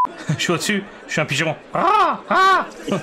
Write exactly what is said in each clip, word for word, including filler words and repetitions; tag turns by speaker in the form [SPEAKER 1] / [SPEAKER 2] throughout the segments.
[SPEAKER 1] Je suis au-dessus, je suis un pigeon. Ah ah.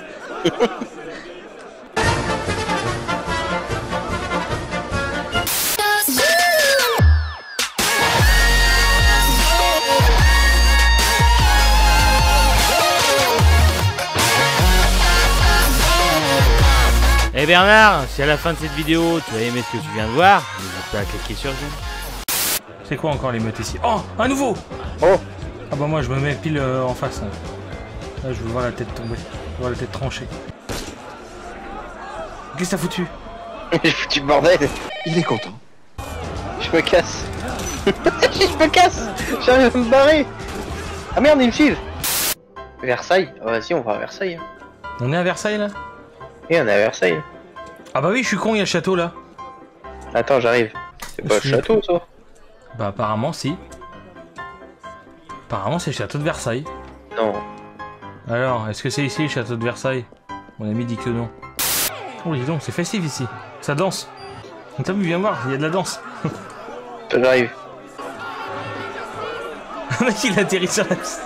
[SPEAKER 2] Eh hey Bernard, si à la fin de cette vidéo tu as aimé ce que tu viens de voir, n'hésite pas à cliquer sur j'aime.
[SPEAKER 1] C'est quoi encore les meutes ici? Oh, un nouveau.
[SPEAKER 3] Oh.
[SPEAKER 1] Ah bah moi je me mets pile euh, en face. Hein. Là je veux voir la tête tomber. Je veux voir la tête tranchée. Qu'est-ce que t'as foutu?
[SPEAKER 3] J'ai foutu le bordel.
[SPEAKER 4] Il est content.
[SPEAKER 3] Je me casse. Je me casse. J'arrive à me barrer. Ah merde, ils me suivent. Versailles. Oh, vas-y, on va à Versailles.
[SPEAKER 1] On est à Versailles là?
[SPEAKER 3] Et on est à Versailles.
[SPEAKER 1] Ah bah oui, je suis con, il y a le château là.
[SPEAKER 3] Attends, j'arrive. C'est pas le château, ça?
[SPEAKER 1] Bah apparemment si. Apparemment c'est le château de Versailles.
[SPEAKER 3] Non.
[SPEAKER 1] Alors, est-ce que c'est ici le château de Versailles? Mon ami dit que non. Oh dis donc, c'est festif ici. Ça danse. T'as vu, viens voir, il y a de la danse.
[SPEAKER 3] J'arrive.
[SPEAKER 1] Le mec il atterrit sur la piste.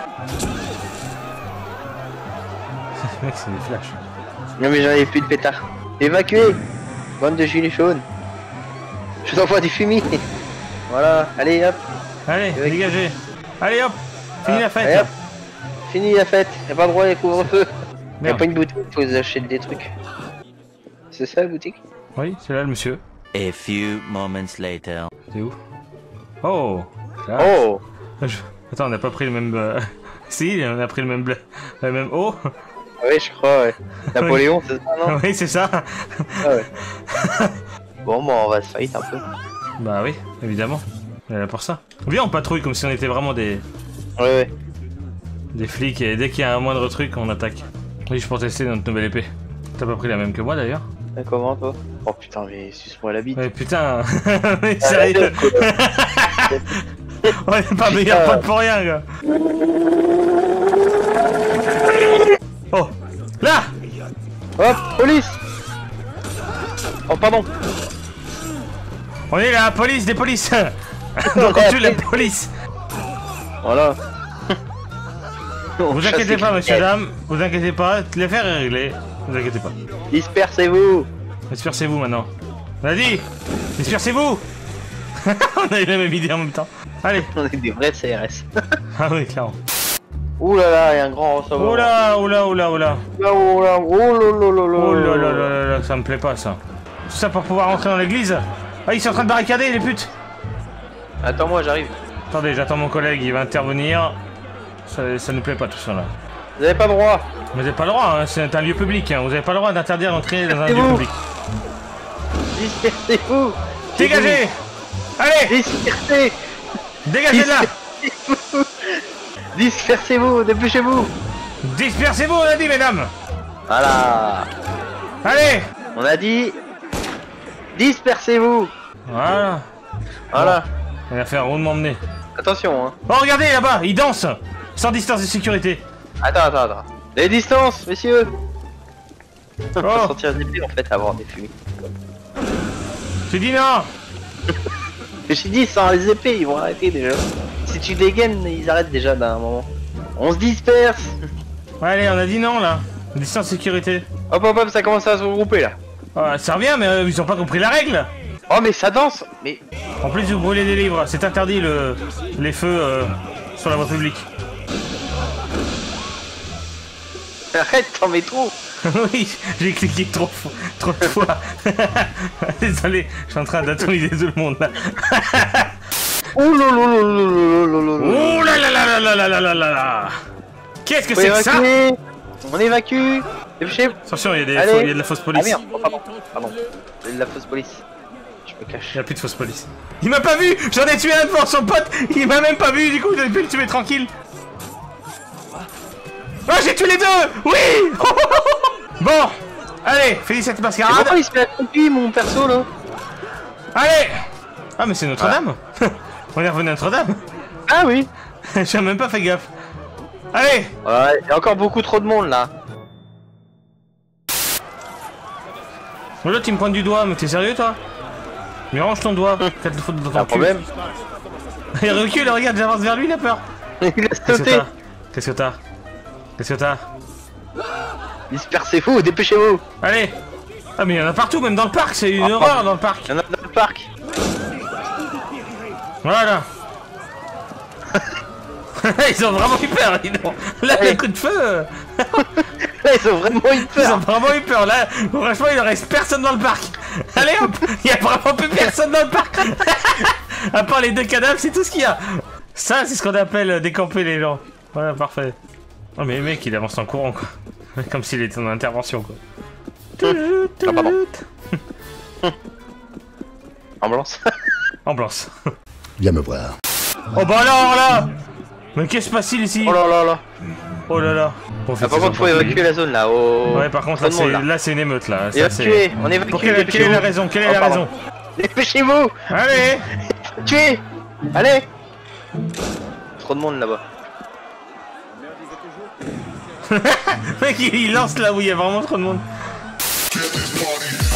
[SPEAKER 1] Mec c'est des flashs.
[SPEAKER 3] Non mais j'en ai plus de pétard. Évacuez. Bande de gilets jaunes. Je vous envoie du fumier. Voilà, allez hop.
[SPEAKER 1] Allez, dégagez. Allez hop, fini
[SPEAKER 3] ah,
[SPEAKER 1] la fête.
[SPEAKER 3] Allez, hop. Fini la fête, y'a pas le droit à les couvre-feu. Y'a
[SPEAKER 1] Merde.
[SPEAKER 3] pas une boutique, faut que vous achetez des trucs. C'est ça la boutique?
[SPEAKER 1] Oui, c'est là le monsieur.
[SPEAKER 2] A few moments later.
[SPEAKER 1] C'est où? Oh là.
[SPEAKER 3] Oh.
[SPEAKER 1] Je... Attends, on n'a pas pris le même... Euh... si, on a pris le même... Bla... Le même O.
[SPEAKER 3] Ouais, je crois, ouais. Napoléon, c'est ça, non?
[SPEAKER 1] Oui, c'est ça.
[SPEAKER 3] Ah ouais. Bon, bah on va se fight un peu.
[SPEAKER 1] Bah oui, évidemment. On est là pour ça. Viens, on patrouille comme si on était vraiment des...
[SPEAKER 3] Ouais, ouais.
[SPEAKER 1] Des flics et dès qu'il y a un moindre truc, on attaque. Oui, je pour tester notre nouvelle épée. T'as pas pris la même que moi d'ailleurs?
[SPEAKER 3] Ah, comment toi? Oh putain, mais suce-moi la bite.
[SPEAKER 1] Ouais, putain. Mais sérieux. On est pas meilleur pote pour rien, gars. Oh, là.
[SPEAKER 3] Hop, police. Oh, pardon.
[SPEAKER 1] On est la police des polices. Donc on tue la police.
[SPEAKER 3] Voilà.
[SPEAKER 1] Vous inquiétez pas, monsieur, dame. Vous inquiétez pas, l'affaire est réglée. Vous inquiétez pas.
[SPEAKER 3] Dispersez-vous.
[SPEAKER 1] Dispersez-vous maintenant. On a dit. Dispersez-vous. On a eu la même idée en même temps. Allez.
[SPEAKER 3] On est des vrais C R S.
[SPEAKER 1] Ah oui, clairement.
[SPEAKER 3] Ouh là là, il y a un grand recevoir.
[SPEAKER 1] Oula, oula, oula, oula.
[SPEAKER 3] Là, oh là, oh là là là là.
[SPEAKER 1] Oh là là là là là, ça me plaît pas ça. Tout ça pour pouvoir rentrer dans l'église. Ah, ils sont en train de barricader, les putes.
[SPEAKER 3] Attends, moi j'arrive.
[SPEAKER 1] Attendez, j'attends mon collègue, il va intervenir. Ça, ça nous plaît pas tout ça là.
[SPEAKER 3] Vous avez pas le droit.
[SPEAKER 1] Vous avez pas le droit, hein, c'est un lieu public. Hein. Vous avez pas le droit d'interdire d'entrer dans un lieu
[SPEAKER 3] Dispersez-vous.
[SPEAKER 1] public.
[SPEAKER 3] Dispersez-vous.
[SPEAKER 1] Dégagez. Allez,
[SPEAKER 3] Dispersez.
[SPEAKER 1] dégagez de là.
[SPEAKER 3] Dispersez-vous. Dispersez-vous, dépêchez-vous.
[SPEAKER 1] Dispersez-vous, on a dit, mesdames.
[SPEAKER 3] Voilà.
[SPEAKER 1] Allez.
[SPEAKER 3] On a dit. Dispersez-vous.
[SPEAKER 1] Voilà.
[SPEAKER 3] Voilà.
[SPEAKER 1] On va faire rondement mener.
[SPEAKER 3] Attention, hein.
[SPEAKER 1] Oh, regardez là-bas, ils dansent. Sans distance de sécurité.
[SPEAKER 3] Attends, attends, attends. Les distances, messieurs. On
[SPEAKER 1] Oh.
[SPEAKER 3] va sortir des épées en fait avant des fumées.
[SPEAKER 1] J'ai dit non.
[SPEAKER 3] J'ai dit sans les épées, ils vont arrêter déjà. Si tu dégaines, ils arrêtent déjà d'un moment. On se disperse.
[SPEAKER 1] Ouais, allez, on a dit non là. Distance de sécurité.
[SPEAKER 3] Hop hop hop, ça commence à se regrouper là.
[SPEAKER 1] Oh, ça revient, mais euh, ils ont pas compris la règle.
[SPEAKER 3] Oh mais ça danse. Mais
[SPEAKER 1] En plus, vous brûlez des livres. C'est interdit le... les feux euh, sur la voie publique.
[SPEAKER 3] arrête, t'en mets trop.
[SPEAKER 1] Oui, j'ai cliqué trop, fo- trop de fois. Désolé, je suis en train d'atomiser tout le monde là.
[SPEAKER 3] Ouh là là là là là là là.
[SPEAKER 1] Ouh là là là là là là là là là là. Qu'est-ce que
[SPEAKER 3] Faut
[SPEAKER 1] c'est que ça?
[SPEAKER 3] évacuer. On évacue. Dépêchez.
[SPEAKER 1] Attention, il y, a des
[SPEAKER 3] Allez.
[SPEAKER 1] faux- il y a de la fausse
[SPEAKER 3] Ah
[SPEAKER 1] police.
[SPEAKER 3] merde, oh, pardon. Pardon. C'est de la fausse police. Je me cache.
[SPEAKER 1] Il n'y a plus de fausse police. Il m'a pas vu. J'en ai tué un devant son pote. Il m'a même pas vu, du coup, j'aurais pu le tuer tranquille. Ah, j'ai tué les deux. Oui. Bon, allez, finis cette
[SPEAKER 3] Et
[SPEAKER 1] mascarade.
[SPEAKER 3] pourquoi il se fait accompli mon perso là?
[SPEAKER 1] Allez. Ah, mais c'est Notre-Dame. On est revenu à Notre-Dame.
[SPEAKER 3] Ah oui.
[SPEAKER 1] J'ai même pas fait gaffe. Allez.
[SPEAKER 3] Ouais, il y a encore beaucoup trop de monde là.
[SPEAKER 1] L'autre il me pointe du doigt, mais t'es sérieux toi? Mais range ton doigt, faites-le foutre dans
[SPEAKER 3] T'as
[SPEAKER 1] ton
[SPEAKER 3] un
[SPEAKER 1] cul.
[SPEAKER 3] problème?
[SPEAKER 1] Il recule, regarde, j'avance vers lui, il a peur.
[SPEAKER 3] Il a
[SPEAKER 1] Qu'est-ce que
[SPEAKER 3] sauté.
[SPEAKER 1] t'as? Qu'est-ce que t'as? Qu'est-ce que t'as?
[SPEAKER 3] Dispersez-vous, dépêchez-vous.
[SPEAKER 1] Allez. Ah mais il y en a partout, même dans le parc, c'est une
[SPEAKER 3] Ah,
[SPEAKER 1] horreur dans le parc.
[SPEAKER 3] Il y en a dans le parc.
[SPEAKER 1] Voilà. Ils ont vraiment eu peur, dis donc. Là,
[SPEAKER 3] Ouais.
[SPEAKER 1] le coup de feu.
[SPEAKER 3] Là, ils ont vraiment eu
[SPEAKER 1] Ils
[SPEAKER 3] peur.
[SPEAKER 1] ont vraiment eu peur. Là, franchement, il ne reste personne dans le parc. Allez hop, il y a vraiment plus personne dans le parc. À part les deux cadavres, c'est tout ce qu'il y a. Ça, c'est ce qu'on appelle décamper les gens. Voilà, parfait. Oh mais le mec, il avance en courant, quoi. Comme s'il était en intervention, quoi.
[SPEAKER 3] Ah, pardon. Ambulance.
[SPEAKER 1] Ambulance.
[SPEAKER 4] Viens me voir.
[SPEAKER 1] Oh bah alors là. Mais qu'est-ce qui se passe ici?
[SPEAKER 3] Oh là là là.
[SPEAKER 1] Oh là là. Bon,
[SPEAKER 3] Ah, par contre, faut évacuer la zone là. Oh.
[SPEAKER 1] Ouais, par contre, là, c'est là, c'est une émeute, là. Ça, c'est-
[SPEAKER 3] Évacuer, on évacue.
[SPEAKER 1] Pour quelle, quelle est la raison? Quelle est
[SPEAKER 3] Oh,
[SPEAKER 1] la
[SPEAKER 3] pardon.
[SPEAKER 1] raison?
[SPEAKER 3] Dépêchez-vous.
[SPEAKER 1] Allez.
[SPEAKER 3] Tuez. Allez. Trop de monde là-bas.
[SPEAKER 1] Mec, il il lance là où il y a vraiment trop de monde.
[SPEAKER 4] Get this party